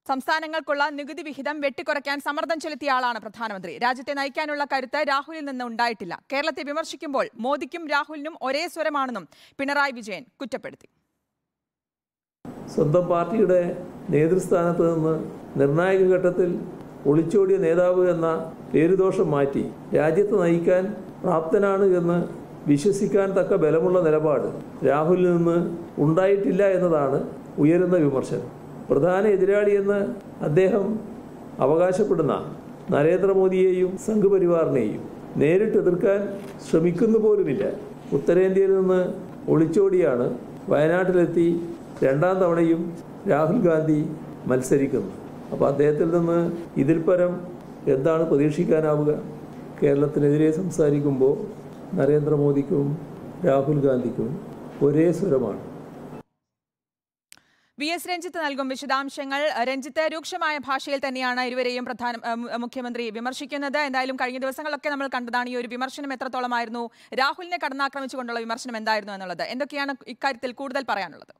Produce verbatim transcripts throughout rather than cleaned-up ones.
സംസ്ഥാനങ്ങൾക്കുള്ള നികുതി വിഹിതം വെട്ടിക്കുറയ്ക്കാൻ സമ്മർദ്ദം ചെലുത്തിയ ആളാണ് പ്രധാനമന്ത്രി. രാജ്യത്തെ നയിക്കാനുള്ള കരുത്ത് രാഹുലിൽ നിന്ന് ഉണ്ടായിട്ടില്ല. കേരളത്തെ വിമർശിക്കുമ്പോൾ മോദിക്കും രാഹുലിനും ഒരേ സ്വരമാണെന്നും പിണറായി വിജയൻ കുറ്റപ്പെടുത്തി. സ്വന്തം പാർട്ടിയുടെ നേതൃസ്ഥാനത്ത് നിന്ന് നിർണായക ഘട്ടത്തിൽ ഒളിച്ചോടിയ നേതാവ് എന്ന പേരുദോഷം മാറ്റി രാജ്യത്തെ നയിക്കാൻ പ്രാപ്തനാണ് എന്ന് വിശ്വസിക്കാൻ തക്ക ബലമുള്ള നിലപാട് രാഹുലിൽ നിന്ന് ഉണ്ടായിട്ടില്ല എന്നതാണ് ഉയരുന്ന വിമർശനം. പ്രധാന എതിരാളിയെന്ന് അദ്ദേഹം അവകാശപ്പെടുന്ന നരേന്ദ്രമോദിയെയും സംഘപരിവാറിനെയും നേരിട്ട് എതിർക്കാൻ ശ്രമിക്കുന്നു പോലുമില്ല. ഉത്തരേന്ത്യയിൽ നിന്ന് ഒളിച്ചോടിയാണ് വയനാട്ടിലെത്തി രണ്ടാം തവണയും രാഹുൽ ഗാന്ധി മത്സരിക്കുന്നത്. അപ്പോൾ അദ്ദേഹത്തിൽ നിന്ന് ഇതിൽ പരം എന്താണ് പ്രതീക്ഷിക്കാനാവുക? കേരളത്തിനെതിരെ സംസാരിക്കുമ്പോൾ നരേന്ദ്രമോദിക്കും രാഹുൽ ഗാന്ധിക്കും ഒരേ സ്വരമാണ്. വി എസ് രഞ്ജിത്ത് നൽകും വിശദാംശങ്ങൾ. രഞ്ജിത്ത്, രൂക്ഷമായ ഭാഷയിൽ തന്നെയാണ് ഇരുവരെയും പ്രധാന മുഖ്യമന്ത്രി വിമർശിക്കുന്നത്. എന്തായാലും കഴിഞ്ഞ ദിവസങ്ങളൊക്കെ നമ്മൾ കണ്ടതാണ് ഈ ഒരു വിമർശനം എത്രത്തോളമായിരുന്നു, രാഹുലിനെ കടന്നാക്രമിച്ചുകൊണ്ടുള്ള വിമർശനം എന്തായിരുന്നു എന്നുള്ളത്. എന്തൊക്കെയാണ് ഇക്കാര്യത്തിൽ കൂടുതൽ പറയാനുള്ളത്?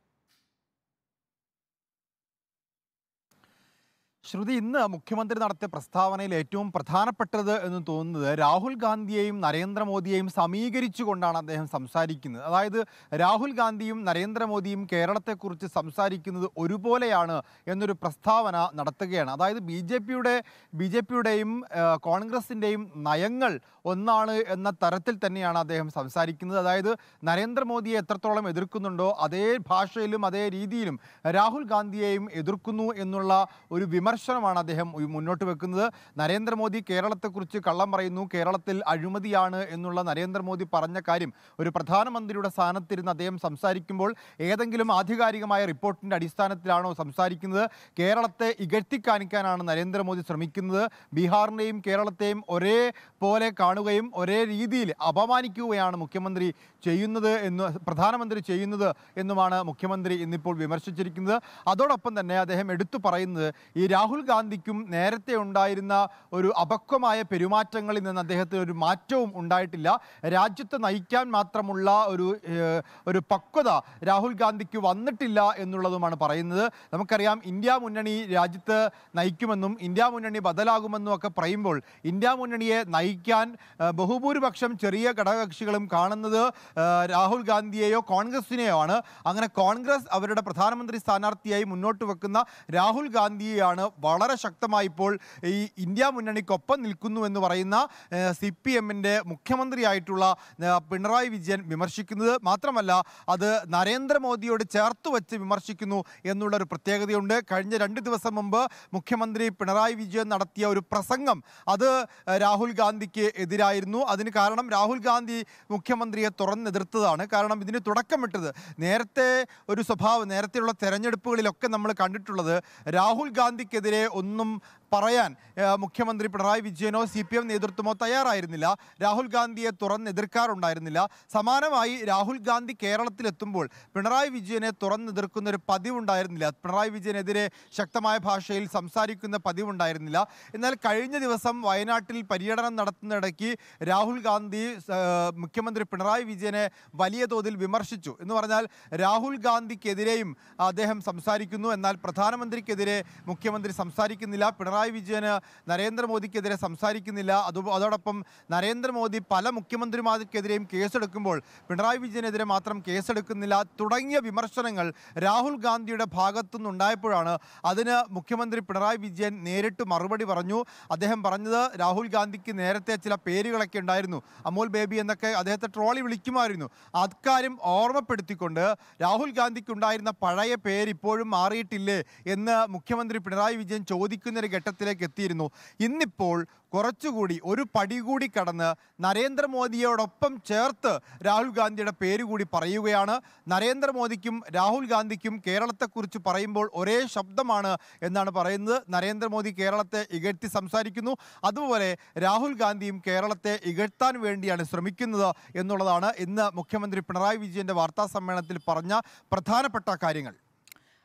ശ്രുതി, ഇന്ന് മുഖ്യമന്ത്രി നടത്തിയ പ്രസ്താവനയിൽ ഏറ്റവും പ്രധാനപ്പെട്ടത് എന്ന് തോന്നുന്നത് രാഹുൽ ഗാന്ധിയെയും നരേന്ദ്രമോദിയെയും സമീകരിച്ചുകൊണ്ടാണ് അദ്ദേഹം സംസാരിക്കുന്നത്. അതായത് രാഹുൽ ഗാന്ധിയും നരേന്ദ്രമോദിയും കേരളത്തെക്കുറിച്ച് സംസാരിക്കുന്നത് ഒരുപോലെയാണ് എന്നൊരു പ്രസ്താവന നടത്തുകയാണ്. അതായത് ബി ജെ പിയുടെ ബി ജെ പിയുടെയും കോൺഗ്രസിൻ്റെയും നയങ്ങൾ ഒന്നാണ് എന്ന തരത്തിൽ തന്നെയാണ് അദ്ദേഹം സംസാരിക്കുന്നത്. അതായത് നരേന്ദ്രമോദിയെ എത്രത്തോളം എതിർക്കുന്നുണ്ടോ അതേ ഭാഷയിലും അതേ രീതിയിലും രാഹുൽ ഗാന്ധിയെയും എതിർക്കുന്നു എന്നുള്ള ഒരു വിമർശനമാണ് അദ്ദേഹം മുന്നോട്ട് വെക്കുന്നത്. നരേന്ദ്രമോദി കേരളത്തെക്കുറിച്ച് കള്ളം പറയുന്നു, കേരളത്തിൽ അഴിമതിയാണ് എന്നുള്ള നരേന്ദ്രമോദി പറഞ്ഞ കാര്യം ഒരു പ്രധാനമന്ത്രിയുടെ സ്ഥാനത്തിരുന്ന് അദ്ദേഹം സംസാരിക്കുമ്പോൾ ഏതെങ്കിലും ആധികാരികമായ റിപ്പോർട്ടിൻ്റെ അടിസ്ഥാനത്തിലാണോ സംസാരിക്കുന്നത്? കേരളത്തെ ഇകഴ്ത്തിക്കാണിക്കാനാണ് നരേന്ദ്രമോദി ശ്രമിക്കുന്നത്. ബീഹാറിനെയും കേരളത്തെയും ഒരേ പോലെ കാണുകയും ഒരേ രീതിയിൽ അപമാനിക്കുകയാണ് മുഖ്യമന്ത്രി ചെയ്യുന്നത് എന്ന് പ്രധാനമന്ത്രി ചെയ്യുന്നത് എന്നുമാണ് മുഖ്യമന്ത്രി ഇന്നിപ്പോൾ വിമർശിച്ചിരിക്കുന്നത്. അതോടൊപ്പം തന്നെ അദ്ദേഹം എടുത്തു പറയുന്നത് ഈ രാഹുൽ ഗാന്ധിക്കും നേരത്തെ ഉണ്ടായിരുന്ന ഒരു അപക്വമായ പെരുമാറ്റങ്ങളിൽ നിന്ന് അദ്ദേഹത്തിന് ഒരു മാറ്റവും ഉണ്ടായിട്ടില്ല. രാജ്യത്തെ നയിക്കാൻ മാത്രമുള്ള ഒരു ഒരു പക്വത രാഹുൽ ഗാന്ധിക്ക് വന്നിട്ടില്ല എന്നുള്ളതുമാണ് പറയുന്നത്. നമുക്കറിയാം, ഇന്ത്യ മുന്നണി രാജ്യത്ത് നയിക്കുമെന്നും ഇന്ത്യ മുന്നണി ബദലാകുമെന്നും ഒക്കെ പറയുമ്പോൾ ഇന്ത്യ മുന്നണിയെ നയിക്കാൻ ബഹുഭൂരിപക്ഷം ചെറിയ ഘടകകക്ഷികളും കാണുന്നത് രാഹുൽ ഗാന്ധിയെയോ കോൺഗ്രസിനെയോ ആണ്. അങ്ങനെ കോൺഗ്രസ് അവരുടെ പ്രധാനമന്ത്രി സ്ഥാനാർത്ഥിയായി മുന്നോട്ട് വെക്കുന്ന രാഹുൽ ഗാന്ധിയെയാണ് വളരെ ശക്തമായി ഇപ്പോൾ ഈ ഇന്ത്യ മുന്നണിക്കൊപ്പം നിൽക്കുന്നു എന്ന് പറയുന്ന സി പി എമ്മിൻ്റെ മുഖ്യമന്ത്രിയായിട്ടുള്ള പിണറായി വിജയൻ വിമർശിക്കുന്നത്. മാത്രമല്ല അത് നരേന്ദ്രമോദിയോട് ചേർത്ത് വെച്ച് വിമർശിക്കുന്നു എന്നുള്ളൊരു പ്രത്യേകതയുണ്ട്. കഴിഞ്ഞ രണ്ട് ദിവസം മുമ്പ് മുഖ്യമന്ത്രി പിണറായി വിജയൻ നടത്തിയ ഒരു പ്രസംഗം അത് രാഹുൽ ഗാന്ധിക്ക് എതിരായിരുന്നു. അതിന് കാരണം രാഹുൽ ഗാന്ധി മുഖ്യമന്ത്രിയെ തുറന്നെതിർത്തതാണ്. കാരണം ഇതിന് തുടക്കമിട്ടത് നേരത്തെ ഒരു സ്വഭാവം നേരത്തെയുള്ള തെരഞ്ഞെടുപ്പുകളിലൊക്കെ നമ്മൾ കണ്ടിട്ടുള്ളത് രാഹുൽ ഗാന്ധിക്കെതിരെ ഒന്നും പറയാൻ മുഖ്യമന്ത്രി പിണറായി വിജയനോ സി പി എം നേതൃത്വമോ തയ്യാറായിരുന്നില്ല. രാഹുൽ ഗാന്ധിയെ തുറന്നെതിർക്കാറുണ്ടായിരുന്നില്ല. സമാനമായി രാഹുൽ ഗാന്ധി കേരളത്തിലെത്തുമ്പോൾ പിണറായി വിജയനെ തുറന്നെതിർക്കുന്ന ഒരു പതിവുണ്ടായിരുന്നില്ല. പിണറായി വിജയനെതിരെ ശക്തമായ ഭാഷയിൽ സംസാരിക്കുന്ന പതിവുണ്ടായിരുന്നില്ല. എന്നാൽ കഴിഞ്ഞ ദിവസം വയനാട്ടിൽ പര്യടനം നടത്തുന്നിടയ്ക്ക് രാഹുൽ ഗാന്ധി മുഖ്യമന്ത്രി പിണറായി വിജയനെ വലിയ തോതിൽ വിമർശിച്ചു. എന്ന് പറഞ്ഞാൽ രാഹുൽ ഗാന്ധിക്കെതിരെയും അദ്ദേഹം സംസാരിക്കുന്നു, എന്നാൽ പ്രധാനമന്ത്രിക്കെതിരെ മുഖ്യമന്ത്രി സംസാരിക്കുന്നില്ല. പിണറായി വിജയന് നരേന്ദ്രമോദിക്കെതിരെ സംസാരിക്കുന്നില്ല. അത് അതോടൊപ്പം നരേന്ദ്രമോദി പല മുഖ്യമന്ത്രിമാർക്കെതിരെയും കേസെടുക്കുമ്പോൾ പിണറായി വിജയനെതിരെ മാത്രം കേസെടുക്കുന്നില്ല തുടങ്ങിയ വിമർശനങ്ങൾ രാഹുൽ ഗാന്ധിയുടെ ഭാഗത്തുനിന്നുണ്ടായപ്പോഴാണ് അതിന് മുഖ്യമന്ത്രി പിണറായി വിജയൻ നേരിട്ട് മറുപടി പറഞ്ഞു. അദ്ദേഹം പറഞ്ഞത് രാഹുൽ ഗാന്ധിക്ക് നേരത്തെ ചില പേരുകളൊക്കെ ഉണ്ടായിരുന്നു, അമോൽ ബേബി എന്നൊക്കെ അദ്ദേഹത്തെ ട്രോളി വിളിക്കുമായിരുന്നു. അക്കാര്യം ഓർമ്മപ്പെടുത്തിക്കൊണ്ട് രാഹുൽ ഗാന്ധിക്ക് ഉണ്ടായിരുന്ന പഴയ പേര് ഇപ്പോഴും മാറിയിട്ടില്ലേ എന്ന് മുഖ്യമന്ത്രി പിണറായി വിജയൻ ചോദിക്കുന്നൊരു ഘട്ടത്തിലേക്ക് എത്തിയിരുന്നു. ഇന്നിപ്പോൾ കുറച്ചുകൂടി ഒരു പടി കൂടി കടന്ന് നരേന്ദ്രമോദിയോടൊപ്പം ചേർത്ത് രാഹുൽ ഗാന്ധിയുടെ പേര് കൂടി പറയുകയാണ്. നരേന്ദ്രമോദിക്കും രാഹുൽ ഗാന്ധിക്കും കേരളത്തെക്കുറിച്ച് പറയുമ്പോൾ ഒരേ ശബ്ദമാണ് എന്നാണ് പറയുന്നത്. നരേന്ദ്രമോദി കേരളത്തെ ഇകഴ്ത്തി സംസാരിക്കുന്നു, അതുപോലെ രാഹുൽ ഗാന്ധിയും കേരളത്തെ ഇകഴ്ത്താൻ വേണ്ടിയാണ് ശ്രമിക്കുന്നത് എന്നുള്ളതാണ് ഇന്ന് മുഖ്യമന്ത്രി പിണറായി വിജയൻ്റെ വാർത്താ സമ്മേളനത്തിൽ പറഞ്ഞ പ്രധാനപ്പെട്ട കാര്യങ്ങൾ.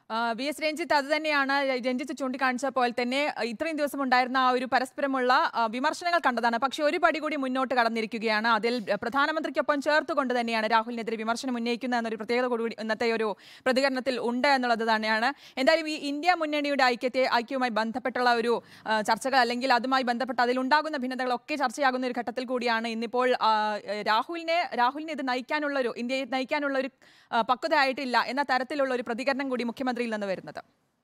വി എസ് രഞ്ജിത്ത് അത് തന്നെയാണ് രഞ്ജിത്ത് ചൂണ്ടിക്കാണിച്ച പോലെ തന്നെ ഇത്രയും ദിവസം ഉണ്ടായിരുന്ന ആ ഒരു പരസ്പരമുള്ള വിമർശനങ്ങൾ കണ്ടതാണ്. പക്ഷേ ഒരു പടി കൂടി മുന്നോട്ട് കടന്നിരിക്കുകയാണ്. അതിൽ പ്രധാനമന്ത്രിക്കൊപ്പം ചേർത്തുകൊണ്ട് തന്നെയാണ് രാഹുലിനെതിരെ വിമർശനം ഉന്നയിക്കുന്ന എന്നൊരു പ്രത്യേകത കൂടി ഇന്നത്തെ ഒരു പ്രതികരണത്തിൽ ഉണ്ട് എന്നുള്ളത് തന്നെയാണ്. എന്തായാലും ഈ ഇന്ത്യ മുന്നണിയുടെ ഐക്യത്തെ ഐക്യവുമായി ബന്ധപ്പെട്ടുള്ള ഒരു ചർച്ചകൾ അല്ലെങ്കിൽ അതുമായി ബന്ധപ്പെട്ട് അതിലുണ്ടാകുന്ന ഭിന്നതകളൊക്കെ ചർച്ചയാകുന്ന ഒരു ഘട്ടത്തിൽ കൂടിയാണ് ഇന്നിപ്പോൾ രാഹുലിനെ രാഹുലിനെ ഇത് നയിക്കാനുള്ള ഒരു ഇന്ത്യയെ നയിക്കാനുള്ള ഒരു പക്വത ആയിട്ടില്ല എന്ന തരത്തിലുള്ള ഒരു പ്രതികരണം കൂടി മുഖ്യമന്ത്രിയിൽ നിന്ന് വരുന്നത്.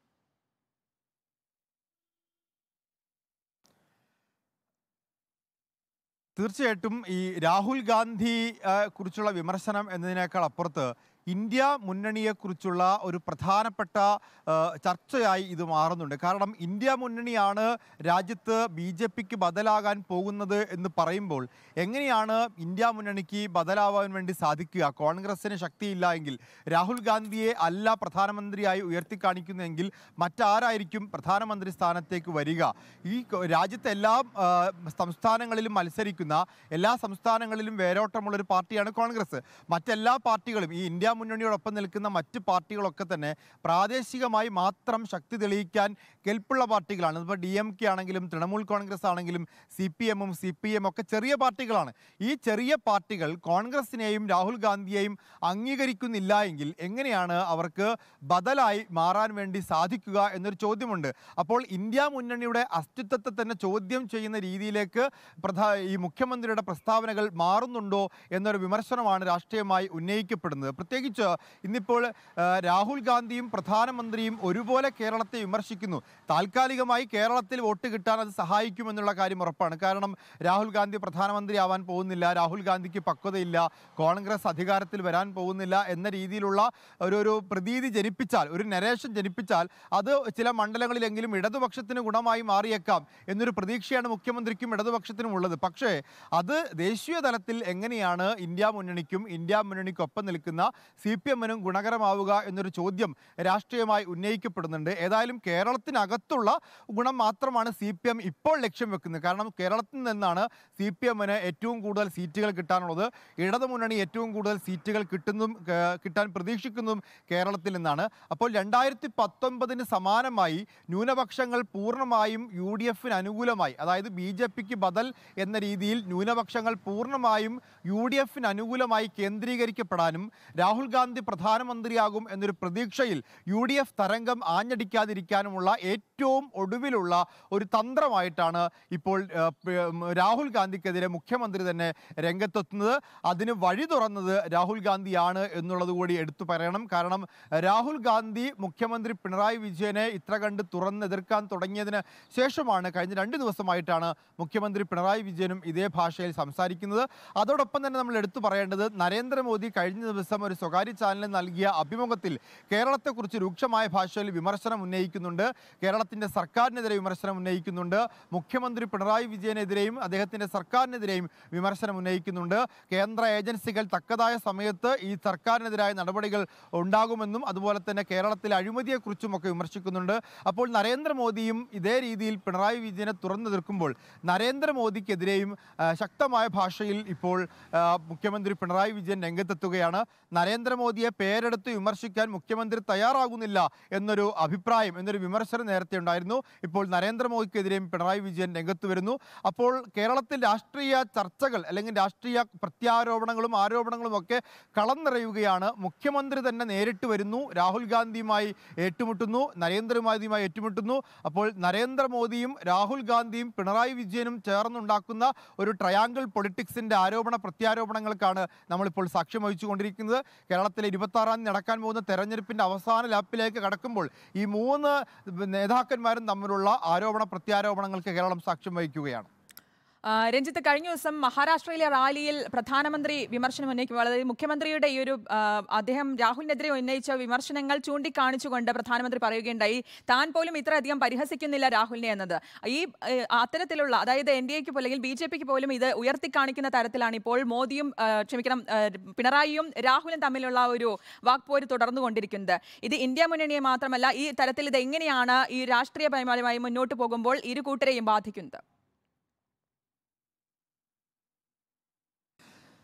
തീർച്ചയായിട്ടും ഈ രാഹുൽ ഗാന്ധി കുറിച്ചുള്ള വിമർശനം എന്നതിനേക്കാൾ അപ്പുറത്ത് ഇന്ത്യ മുന്നണിയെക്കുറിച്ചുള്ള ഒരു പ്രധാനപ്പെട്ട ചർച്ചയായി ഇത് മാറുന്നുണ്ട്. കാരണം ഇന്ത്യ മുന്നണിയാണ് രാജ്യത്ത് ബി ജെ പിക്ക് ബദലാകാൻ പോകുന്നത് എന്ന് പറയുമ്പോൾ എങ്ങനെയാണ് ഇന്ത്യ മുന്നണിക്ക് ബദലാവാൻ വേണ്ടി സാധിക്കുക? കോൺഗ്രസിന് ശക്തിയില്ല എങ്കിൽ, രാഹുൽ ഗാന്ധിയെ അല്ല പ്രധാനമന്ത്രിയായി ഉയർത്തിക്കാണിക്കുന്നതെങ്കിൽ മറ്റാരായിരിക്കും പ്രധാനമന്ത്രി സ്ഥാനത്തേക്ക് വരിക? ഈ രാജ്യത്തെ എല്ലാ സംസ്ഥാനങ്ങളിലും മത്സരിക്കുന്ന, എല്ലാ സംസ്ഥാനങ്ങളിലും വേരോട്ടമുള്ളൊരു പാർട്ടിയാണ് കോൺഗ്രസ്. മറ്റെല്ലാ പാർട്ടികളും ഈ ഇന്ത്യ മുന്നണിയോടൊപ്പം നിൽക്കുന്ന മറ്റ് പാർട്ടികളൊക്കെ തന്നെ പ്രാദേശികമായി മാത്രം ശക്തി തെളിയിക്കാൻ കെൽപ്പുള്ള പാർട്ടികളാണ്. ഇപ്പോൾ ഡി എം കെ ആണെങ്കിലും തൃണമൂൽ കോൺഗ്രസ് ആണെങ്കിലും സി പി എമ്മും സി പി എം ഒക്കെ ചെറിയ പാർട്ടികളാണ്. ഈ ചെറിയ പാർട്ടികൾ കോൺഗ്രസിനെയും രാഹുൽ ഗാന്ധിയെയും അംഗീകരിക്കുന്നില്ല എങ്കിൽ എങ്ങനെയാണ് അവർക്ക് ബദലായി മാറാൻ വേണ്ടി സാധിക്കുക എന്നൊരു ചോദ്യമുണ്ട്. അപ്പോൾ ഇന്ത്യ മുന്നണിയുടെ അസ്തിത്വത്തെ തന്നെ ചോദ്യം ചെയ്യുന്ന രീതിയിലേക്ക് പ്രധാ ഈ മുഖ്യമന്ത്രിയുടെ പ്രസ്താവനകൾ മാറുന്നുണ്ടോ എന്നൊരു വിമർശനമാണ് രാഷ്ട്രീയമായി ഉന്നയിക്കപ്പെടുന്നത്. പ്രത്യേകിച്ച് ഇന്നിപ്പോൾ രാഹുൽ ഗാന്ധിയും പ്രധാനമന്ത്രിയും ഒരുപോലെ കേരളത്തെ വിമർശിക്കുന്നു. താൽക്കാലികമായി കേരളത്തിൽ വോട്ട് കിട്ടാൻ അത് സഹായിക്കുമെന്നുള്ള കാര്യം ഉറപ്പാണ്. കാരണം രാഹുൽ ഗാന്ധി പ്രധാനമന്ത്രി ആവാൻ പോകുന്നില്ല, രാഹുൽ ഗാന്ധിക്ക് പക്വതയില്ല, കോൺഗ്രസ് അധികാരത്തിൽ വരാൻ പോകുന്നില്ല എന്ന രീതിയിലുള്ള ഒരു ഒരു പ്രതീതി ജനിപ്പിച്ചാൽ, ഒരു നരേഷൻ ജനിപ്പിച്ചാൽ അത് ചില മണ്ഡലങ്ങളിലെങ്കിലും ഇടതുപക്ഷത്തിന് ഗുണമായി മാറിയേക്കാം എന്നൊരു പ്രതീക്ഷയാണ് മുഖ്യമന്ത്രിക്കും ഇടതുപക്ഷത്തിനും ഉള്ളത്. പക്ഷേ അത് ദേശീയ തലത്തിൽ എങ്ങനെയാണ് ഇന്ത്യ മുന്നണിക്കും ഇന്ത്യ മുന്നണിക്കൊപ്പം നിൽക്കുന്ന സി പി എമ്മിനും ഗുണകരമാവുക എന്നൊരു ചോദ്യം രാഷ്ട്രീയമായി ഉന്നയിക്കപ്പെടുന്നുണ്ട്. ഏതായാലും കേരളത്തിനകത്തുള്ള ഗുണം മാത്രമാണ് സി പി എം ഇപ്പോൾ ലക്ഷ്യം വെക്കുന്നത്. കാരണം കേരളത്തിൽ നിന്നാണ് സി പി എമ്മിന് ഏറ്റവും കൂടുതൽ സീറ്റുകൾ കിട്ടാനുള്ളത്. ഇടതുമുന്നണി ഏറ്റവും കൂടുതൽ സീറ്റുകൾ കിട്ടുന്നതും കിട്ടാൻ പ്രതീക്ഷിക്കുന്നതും കേരളത്തിൽ നിന്നാണ്. അപ്പോൾ രണ്ടായിരത്തി പത്തൊൻപതിന് സമാനമായി ന്യൂനപക്ഷങ്ങൾ പൂർണ്ണമായും യു ഡി എഫിന് അനുകൂലമായി, അതായത് ബി ജെ പിക്ക് ബദൽ എന്ന രീതിയിൽ ന്യൂനപക്ഷങ്ങൾ പൂർണ്ണമായും യു ഡി എഫിന് അനുകൂലമായി കേന്ദ്രീകരിക്കപ്പെടാനും രാഹുൽ ഗാന്ധി പ്രധാനമന്ത്രിയാകും എന്നൊരു പ്രതീക്ഷയിൽ യു ഡി എഫ് തരംഗം ആഞ്ഞടിക്കാതിരിക്കാനുമുള്ള ഏറ്റവും ഒടുവിലുള്ള ഒരു തന്ത്രമായിട്ടാണ് ഇപ്പോൾ രാഹുൽ ഗാന്ധിക്കെതിരെ മുഖ്യമന്ത്രി തന്നെ രംഗത്തെത്തുന്നത്. അതിന് വഴി തുറന്നത് രാഹുൽ ഗാന്ധിയാണ് എന്നുള്ളത് കൂടി എടുത്തു പറയണം. കാരണം രാഹുൽ ഗാന്ധി മുഖ്യമന്ത്രി പിണറായി വിജയനെ ഇത്ര കണ്ട് തുറന്നെതിർക്കാൻ തുടങ്ങിയതിന് ശേഷമാണ് കഴിഞ്ഞ രണ്ട് ദിവസമായിട്ടാണ് മുഖ്യമന്ത്രി പിണറായി വിജയനും ഇതേ ഭാഷയിൽ സംസാരിക്കുന്നത്. അതോടൊപ്പം തന്നെ നമ്മൾ എടുത്തു പറയേണ്ടത് നരേന്ദ്രമോദി കഴിഞ്ഞ ദിവസം ഒരു സ്വകാര്യ ചാനലിന് നൽകിയ അഭിമുഖത്തിൽ കേരളത്തെക്കുറിച്ച് രൂക്ഷമായ ഭാഷയിൽ വിമർശനം ഉന്നയിക്കുന്നുണ്ട്. കേരളത്തിൻ്റെ സർക്കാരിനെതിരെ വിമർശനം ഉന്നയിക്കുന്നുണ്ട്. മുഖ്യമന്ത്രി പിണറായി വിജയനെതിരെയും അദ്ദേഹത്തിൻ്റെ സർക്കാരിനെതിരെയും വിമർശനം ഉന്നയിക്കുന്നുണ്ട്. കേന്ദ്ര ഏജൻസികൾ തക്കതായ സമയത്ത് ഈ സർക്കാരിനെതിരായ നടപടികൾ ഉണ്ടാകുമെന്നും അതുപോലെ തന്നെ കേരളത്തിലെ അഴിമതിയെക്കുറിച്ചും ഒക്കെ വിമർശിക്കുന്നുണ്ട്. അപ്പോൾ നരേന്ദ്രമോദിയും ഇതേ രീതിയിൽ പിണറായി വിജയനെ തുറന്നു നിൽക്കുമ്പോൾ നരേന്ദ്രമോദിക്കെതിരെയും ശക്തമായ ഭാഷയിൽ ഇപ്പോൾ മുഖ്യമന്ത്രി പിണറായി വിജയൻ രംഗത്തെത്തുകയാണ്. നരേന്ദ്രമോദിയെ പേരെടുത്ത് വിമർശിക്കാൻ മുഖ്യമന്ത്രി തയ്യാറാകുന്നില്ല എന്നൊരു അഭിപ്രായം, എന്നൊരു വിമർശനം നേരത്തെ ഉണ്ടായിരുന്നു. ഇപ്പോൾ നരേന്ദ്രമോദിക്കെതിരെയും പിണറായി വിജയൻ രംഗത്ത് വരുന്നു. അപ്പോൾ കേരളത്തിൽ രാഷ്ട്രീയ ചർച്ചകൾ അല്ലെങ്കിൽ രാഷ്ട്രീയ പ്രത്യാരോപണങ്ങളും ആരോപണങ്ങളും ഒക്കെ കളം നിറയുകയാണ്. മുഖ്യമന്ത്രി തന്നെ നേരിട്ട് വരുന്നു, രാഹുൽ ഗാന്ധിയുമായി ഏറ്റുമുട്ടുന്നു, നരേന്ദ്രമോദിയുമായി ഏറ്റുമുട്ടുന്നു. അപ്പോൾ നരേന്ദ്രമോദിയും രാഹുൽ ഗാന്ധിയും പിണറായി വിജയനും ചേർന്നുണ്ടാക്കുന്ന ഒരു ട്രയാങ്കിൾ പൊളിറ്റിക്സിൻ്റെ ആരോപണ പ്രത്യാരോപണങ്ങൾക്കാണ് നമ്മളിപ്പോൾ സാക്ഷ്യം വഹിച്ചുകൊണ്ടിരിക്കുന്നത്. കേരളത്തിലെ ഇരുപത്തി ആറാം തീയതി നടക്കാൻ പോകുന്ന തെരഞ്ഞെടുപ്പിൻ്റെ അവസാന ലാപ്പിലേക്ക് കടക്കുമ്പോൾ ഈ മൂന്ന് നേതാക്കന്മാരും തമ്മിലുള്ള ആരോപണ പ്രത്യാരോപണങ്ങൾക്ക് കേരളം സാക്ഷ്യം വഹിക്കുകയാണ്. രഞ്ജിത്ത്, കഴിഞ്ഞ ദിവസം മഹാരാഷ്ട്രയിലെ റാലിയിൽ പ്രധാനമന്ത്രി വിമർശനം ഉന്നയിക്കുമ്പോൾ, അതായത് മുഖ്യമന്ത്രിയുടെ ഈ ഒരു അദ്ദേഹം രാഹുലിനെതിരെ ഉന്നയിച്ച വിമർശനങ്ങൾ ചൂണ്ടിക്കാണിച്ചുകൊണ്ട് പ്രധാനമന്ത്രി പറയുകയുണ്ടായി, താൻ പോലും ഇത്രയധികം പരിഹസിക്കുന്നില്ല രാഹുലിനെ എന്നത്. ഈ അത്തരത്തിലുള്ള, അതായത് എൻ ഡി എക്ക് അല്ലെങ്കിൽ ബി ജെ പിക്ക് പോലും ഇത് ഉയർത്തിക്കാണിക്കുന്ന തരത്തിലാണ് ഇപ്പോൾ മോദിയും ക്ഷമിക്കണം പിണറായിയും രാഹുലും തമ്മിലുള്ള ഒരു വാക്പോര് തുടർന്നുകൊണ്ടിരിക്കുന്നത്. ഇത് ഇന്ത്യ മുന്നണിയെ മാത്രമല്ല, ഈ തരത്തിൽ ഇത് എങ്ങനെയാണ് ഈ രാഷ്ട്രീയപരമായി മുന്നോട്ട് പോകുമ്പോൾ ഇരു കൂട്ടരെയും ബാധിക്കുന്നത്?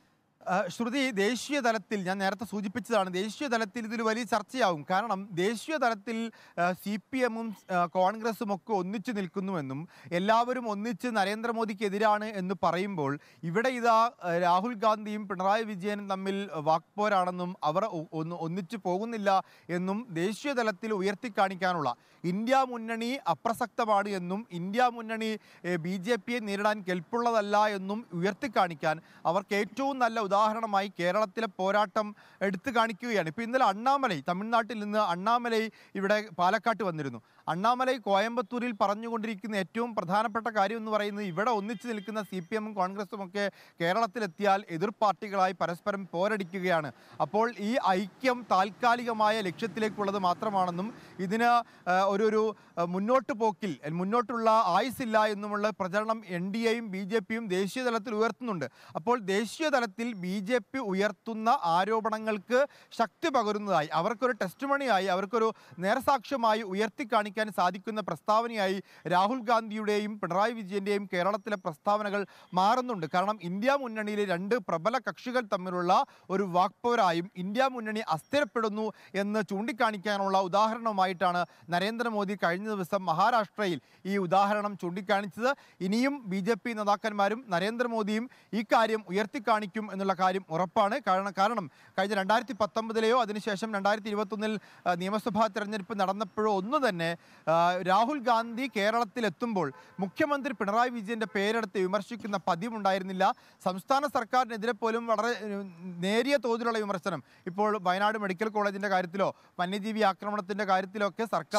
ശ്രുതി, ദേശീയ തലത്തിൽ ഞാൻ നേരത്തെ സൂചിപ്പിച്ചതാണ്, ദേശീയ തലത്തിൽ ഇതൊരു വലിയ ചർച്ചയാവും. കാരണം ദേശീയ തലത്തിൽ സി പി എമ്മും കോൺഗ്രസും ഒക്കെ ഒന്നിച്ചു നിൽക്കുന്നുവെന്നും എല്ലാവരും ഒന്നിച്ച് നരേന്ദ്രമോദിക്കെതിരാണ് എന്ന് പറയുമ്പോൾ ഇവിടെ ഇതാ രാഹുൽ ഗാന്ധിയും പിണറായി വിജയനും തമ്മിൽ വാക്പോരാണെന്നും അവർ ഒന്നിച്ചു പോകുന്നില്ല എന്നും ദേശീയ തലത്തിൽ ഉയർത്തിക്കാണിക്കാനുള്ള, ഇന്ത്യ മുന്നണി അപ്രസക്തമാണ് എന്നും ഇന്ത്യ മുന്നണി ബി ജെ പിയെ നേരിടാൻ കെൽപ്പുള്ളതല്ല എന്നും ഉയർത്തിക്കാണിക്കാൻ അവർക്ക് ഏറ്റവും നല്ല ഉദാഹരണമായി കേരളത്തിലെ പോരാട്ടം എടുത്തു കാണിക്കുകയാണ്. ഇപ്പോൾ ഇന്നലെ അണ്ണാമലൈ, തമിഴ്നാട്ടിൽ നിന്ന് അണ്ണാമലൈ ഇവിടെ പാലക്കാട്ട് വന്നിരുന്നു. അണ്ണാമലൈ കോയമ്പത്തൂരിൽ പറഞ്ഞുകൊണ്ടിരിക്കുന്ന ഏറ്റവും പ്രധാനപ്പെട്ട കാര്യം എന്ന് പറയുന്നത് ഇവിടെ ഒന്നിച്ചു നിൽക്കുന്ന സി പി എമ്മും കോൺഗ്രസും ഒക്കെ കേരളത്തിലെത്തിയാൽ എതിർ പാർട്ടികളായി പരസ്പരം പോരടിക്കുകയാണ്. അപ്പോൾ ഈ ഐക്യം താൽക്കാലികമായ ലക്ഷ്യത്തിലേക്കുള്ളത് മാത്രമാണെന്നും ഇതിന് ഒരു ഒരു മുന്നോട്ട് പോക്കിൽ മുന്നോട്ടുള്ള ആയുസില്ല എന്നുമുള്ള പ്രചരണം എൻ ഡി എയും ബി ജെ പിയും ദേശീയ തലത്തിൽ ഉയർത്തുന്നുണ്ട്. അപ്പോൾ ദേശീയ തലത്തിൽ ബി ജെ പി ഉയർത്തുന്ന ആരോപണങ്ങൾക്ക് ശക്തി പകരുന്നതായി, അവർക്കൊരു ടെസ്റ്റ് മണിയായി, അവർക്കൊരു നേർസാക്ഷ്യമായി ഉയർത്തിക്കാണിക്കാൻ സാധിക്കുന്ന പ്രസ്താവനയായി രാഹുൽ ഗാന്ധിയുടെയും പിണറായി വിജയന്റെയും കേരളത്തിലെ പ്രസ്താവനകൾ മാറുന്നുണ്ട്. കാരണം ഇന്ത്യ മുന്നണിയിലെ രണ്ട് പ്രബല കക്ഷികൾ തമ്മിലുള്ള ഒരു വാക്പോരായും ഇന്ത്യ മുന്നണി അസ്ഥിരപ്പെടുന്നു എന്ന് ചൂണ്ടിക്കാണിക്കാനുള്ള ഉദാഹരണമായിട്ടാണ് നരേന്ദ്രമോദി കഴിഞ്ഞ ദിവസം മഹാരാഷ്ട്രയിൽ ഈ ഉദാഹരണം ചൂണ്ടിക്കാണിച്ചത്. ഇനിയും ബി ജെ പി നേതാക്കന്മാരും നരേന്ദ്രമോദിയും ഈ കാര്യം ഉയർത്തിക്കാണിക്കും എന്നുള്ള കാര്യം ഉറപ്പാണ്. കാരണം കാരണം കഴിഞ്ഞ രണ്ടായിരത്തി പത്തൊമ്പതിലെയോ അതിനുശേഷം രണ്ടായിരത്തി ഇരുപത്തൊന്നിൽ നിയമസഭാ തെരഞ്ഞെടുപ്പ് നടന്നപ്പോഴോ ഒന്നു തന്നെ രാഹുൽ ഗാന്ധി കേരളത്തിലെത്തുമ്പോൾ മുഖ്യമന്ത്രി പിണറായി വിജയന്റെ പേരെടുത്ത് വിമർശിക്കുന്ന പതിവുണ്ടായിരുന്നില്ല. സംസ്ഥാന സർക്കാരിനെതിരെ പോലും വളരെ നേരിയ തോതിലുള്ള വിമർശനം, ഇപ്പോൾ വയനാട് മെഡിക്കൽ കോളേജിന്റെ കാര്യത്തിലോ വന്യജീവി ആക്രമണത്തിന്റെ കാര്യത്തിലോ ഒക്കെ സർക്കാർ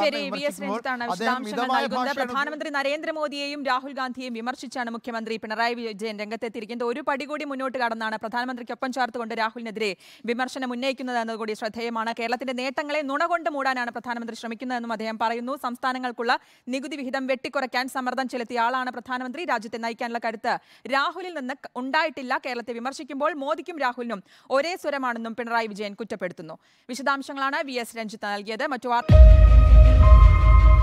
പ്രധാനമന്ത്രി നരേന്ദ്രമോദിയെയും രാഹുൽ ഗാന്ധിയെയും വിമർശിച്ചാണ് മുഖ്യമന്ത്രി പിണറായി വിജയൻ രംഗത്തെത്തിയിരിക്കുന്നത്. ഒരു പടി കൂടി മുന്നോട്ട് കടന്നാണ് പ്രധാനമന്ത്രിക്കൊപ്പം ചേർത്തുകൊണ്ട് രാഹുലിനെതിരെ വിമർശനം ഉന്നയിക്കുന്നത് എന്നതുകൂടി ശ്രദ്ധേയമാണ്. കേരളത്തിന്റെ നേട്ടങ്ങളെ നുണ കൊണ്ട് മൂടാനാണ് പ്രധാനമന്ത്രി ശ്രമിക്കുന്നതെന്നും അദ്ദേഹം പറയുന്നു. സംസ്ഥാനങ്ങൾക്കുള്ള നികുതി വിഹിതം വെട്ടിക്കുറയ്ക്കാൻ സമ്മർദ്ദം ചെലുത്തിയ ആളാണ് പ്രധാനമന്ത്രി. രാജ്യത്തെ നയിക്കാനുള്ള കരുത്ത് രാഹുലിൽ നിന്ന് ഉണ്ടായിട്ടില്ല. കേരളത്തെ വിമർശിക്കുമ്പോൾ മോദിക്കും രാഹുലിനും ഒരേ സ്വരമാണെന്നും പിണറായി വിജയൻ കുറ്റപ്പെടുത്തുന്നു. വിശദാംശങ്ങളാണ് വി എസ് രഞ്ജിത്ത് നൽകിയത്. മറ്റു വാർത്ത